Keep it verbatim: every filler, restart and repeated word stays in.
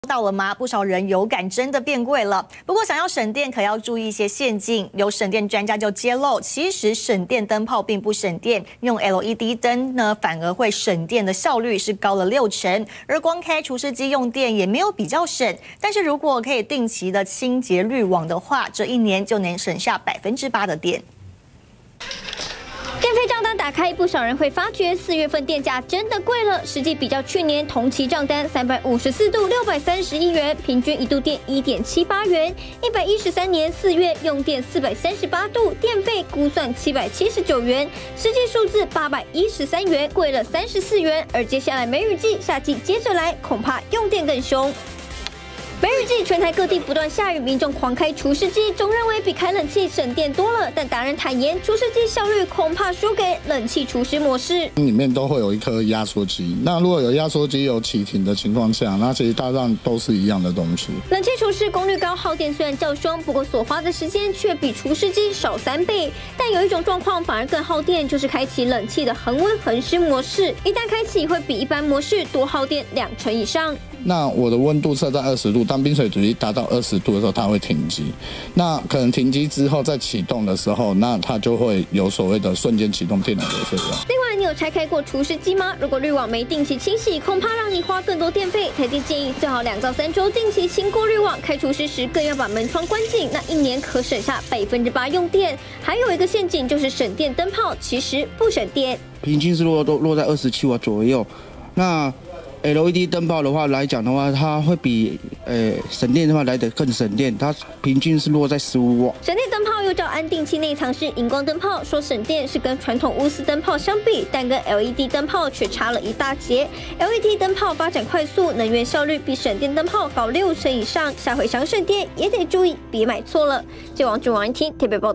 到了吗？不少人有感真的变贵了。不过想要省电，可要注意一些陷阱。有省电专家就揭露，其实省电灯泡并不省电，用 L E D 灯呢，反而会省电的效率是高了六成。而光开除湿机用电也没有比较省，但是如果可以定期的清洁滤网的话，这一年就能省下百分之八的电。 电费账单打开，不少人会发觉四月份电价真的贵了。实际比较去年同期账单，三百五十四度六百三十一元，平均一度电一点七八元。一百一十三年四月用电四百三十八度，电费估算七百七十九元，实际数字八百一十三元，贵了三十四元。而接下来梅雨季、夏季接着来，恐怕用电更凶。 梅雨季，全台各地不断下雨，民众狂开除湿机，总认为比开冷气省电多了。但达人坦言，除湿机效率恐怕输给冷气除湿模式。 里面都会有一颗压缩机，那如果有压缩机有启停的情况下，那其实大上都是一样的东西。 冷气除湿功率高，耗电虽然较凶，不过所花的时间却比除湿机少三倍。但有一种状况反而更耗电，就是开启冷气的恒温恒湿模式，一旦开启会比一般模式多耗电两成以上。 那我的温度设在二十度，当冰水主机达到二十度的时候，它会停机。那可能停机之后再启动的时候，那它就会有所谓的瞬间启动电脑的费用。 另外，你有拆开过除湿机吗？如果滤网没定期清洗，恐怕让你花更多电费。台电建议最好两到三周定期清过滤网，开除湿时更要把门窗关紧，那一年可省下百分之八用电。还有一个陷阱就是省电灯泡其实不省电， 平均是落都落在二十七瓦左右。那 L E D 灯泡的话来讲的话，它会比呃省电的话来得更省电，它平均是落在十五瓦。 省电灯泡又叫安定器内藏式荧光灯泡，说省电是跟传统钨丝灯泡相比，但跟 L E D 灯泡却差了一大截。L E D 灯泡发展快速，能源效率比省电灯泡高六成以上。下回想省电也得注意，别买错了。记者王俊王一听特别报。